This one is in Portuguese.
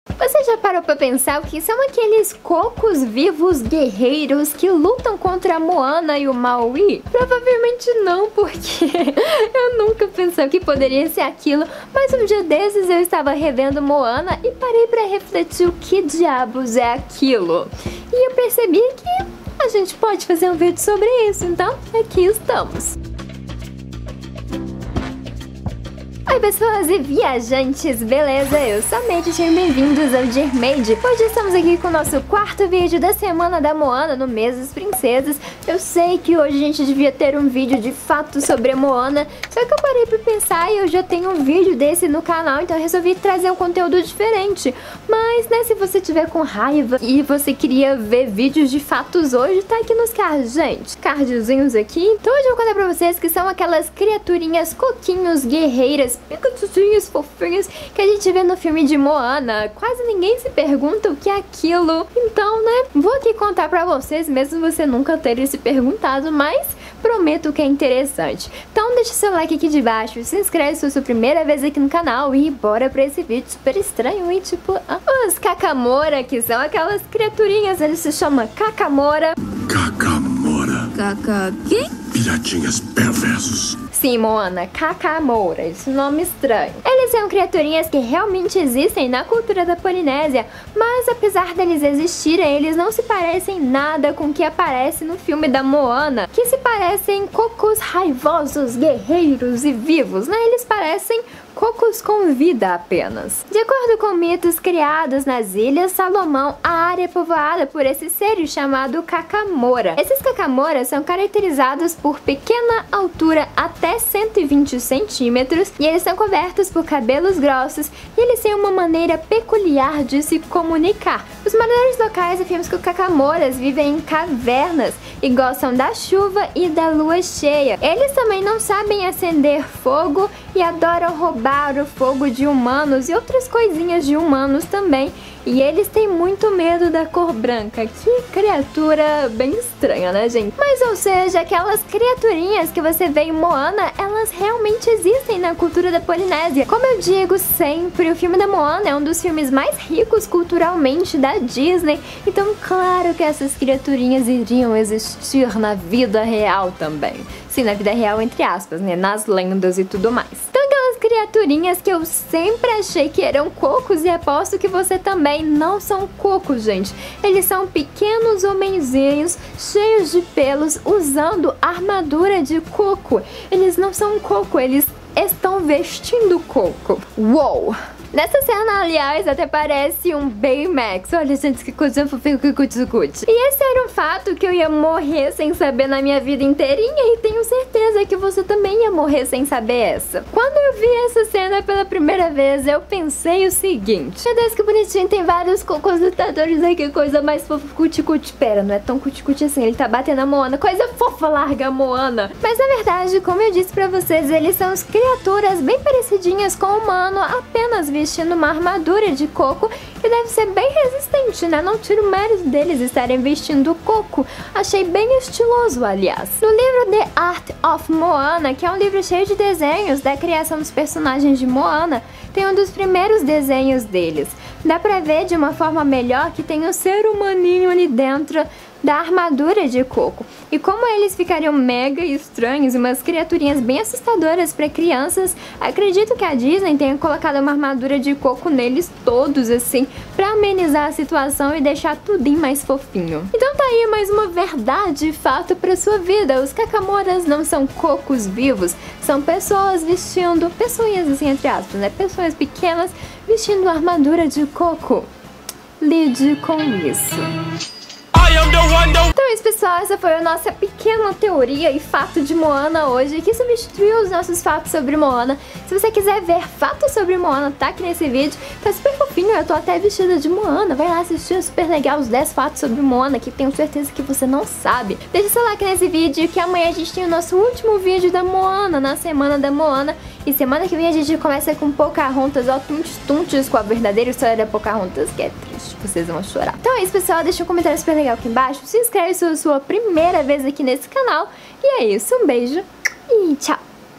Você já parou pra pensar o que são aqueles cocos vivos guerreiros que lutam contra a Moana e o Maui? Provavelmente não, porque eu nunca pensei que poderia ser aquilo, mas um dia desses eu estava revendo Moana e parei pra refletir o que diabos é aquilo. E eu percebi que a gente pode fazer um vídeo sobre isso, então aqui estamos. Oi pessoas e viajantes, beleza? Eu sou a Made, sejam bem-vindos ao Dear Made. Hoje estamos aqui com o nosso quarto vídeo da semana da Moana no mês das princesas. Eu sei que hoje a gente devia ter um vídeo de fato sobre a Moana, só que eu parei pra pensar e eu já tenho um vídeo desse no canal, então eu resolvi trazer um conteúdo diferente. Mas, né, se você tiver com raiva e você queria ver vídeos de fatos hoje, tá aqui nos cards, gente. Cardzinhos aqui. Então hoje eu vou contar pra vocês que são aquelas criaturinhas coquinhos guerreiras picotinhas fofinhas que a gente vê no filme de Moana. Quase ninguém se pergunta o que é aquilo. Então, né, vou aqui contar pra vocês, mesmo você nunca ter se perguntado, mas prometo que é interessante. Então deixa seu like aqui de baixo, se inscreve se é a sua primeira vez aqui no canal e bora pra esse vídeo super estranho e tipo... Os Kakamora, que são aquelas criaturinhas, eles se chamam Kakamora. Kakamora. Quem? Piratinhas perversos. Sim, Moana, Kakamora, esse nome estranho. Eles são criaturinhas que realmente existem na cultura da Polinésia, mas apesar deles existirem, eles não se parecem nada com o que aparece no filme da Moana, que se parecem cocos raivosos, guerreiros e vivos, né? Eles parecem cocos com vida apenas. De acordo com mitos criados nas Ilhas Salomão, a área é povoada por esse ser chamado Kakamora. Esses Kakamoras são caracterizados por pequena altura até 120 centímetros e eles são cobertos por cabelos grossos e eles têm uma maneira peculiar de se comunicar. Os moradores locais afirmam que os Kakamoras vivem em cavernas e gostam da chuva e da lua cheia. Eles também não sabem acender fogo e adoram roubar o fogo de humanos e outras coisinhas de humanos também. E eles têm muito medo da cor branca. Que criatura bem estranha, né, gente? Mas, ou seja, aquelas criaturinhas que você vê em Moana, elas realmente existem na cultura da Polinésia. Como eu digo sempre, o filme da Moana é um dos filmes mais ricos culturalmente da Disney. Então, claro que essas criaturinhas iriam existir na vida real também. Sim, na vida real, entre aspas, né? Nas lendas e tudo mais. Então, aquelas criaturinhas que eu sempre achei que eram cocos e aposto que você também não são cocos, gente. Eles são pequenos homenzinhos cheios de pelos usando armadura de coco. Eles não são coco, eles estão vestindo coco. Uou! Nessa cena, aliás, até parece um Baymax. Olha, gente, que coisa fofinha, que cuti-cuti. E esse era um fato que eu ia morrer sem saber na minha vida inteirinha e tenho certeza que você também ia morrer sem saber essa. Quando eu vi essa cena pela primeira vez, eu pensei o seguinte: meu Deus, que bonitinho, tem vários cocos lutadores aí, que coisa mais fofa, cuti-cuti. Pera, não é tão cuti-cuti assim, ele tá batendo a Moana. Coisa fofa, larga a Moana. Mas na verdade, como eu disse pra vocês, eles são criaturas bem parecidinhas com o humano, apenas vestindo uma armadura de coco que deve ser bem resistente, né? Não tiro o mérito deles estarem vestindo coco. Achei bem estiloso, aliás. No livro The Art of Moana, que é um livro cheio de desenhos da criação dos personagens de Moana, tem um dos primeiros desenhos deles. Dá pra ver de uma forma melhor que tem um ser humaninho ali dentro da armadura de coco. E como eles ficariam mega estranhos e umas criaturinhas bem assustadoras para crianças, acredito que a Disney tenha colocado uma armadura de coco neles todos, assim, para amenizar a situação e deixar tudinho mais fofinho. Então tá aí mais uma verdade e fato para sua vida. Os Kakamoras não são cocos vivos, são pessoas vestindo, pessoinhas assim entre aspas, né? Pessoas pequenas vestindo armadura de coco. Lide com isso. Então é isso, pessoal, essa foi a nossa pequena teoria e fato de Moana hoje, que substituiu os nossos fatos sobre Moana. Se você quiser ver fatos sobre Moana, tá aqui nesse vídeo, tá super fofinho, eu tô até vestida de Moana. Vai lá assistir, é super legal, os 10 fatos sobre Moana, que tenho certeza que você não sabe. Deixa seu like nesse vídeo, que amanhã a gente tem o nosso último vídeo da Moana, na semana da Moana. E semana que vem a gente começa com Pocahontas, ó, tuntes com a verdadeira história da Pocahontas, que é triste, vocês vão chorar. Então é isso, pessoal, deixa um comentário super legal aqui embaixo, se inscreve se é a sua primeira vez aqui nesse canal. E é isso, um beijo e tchau!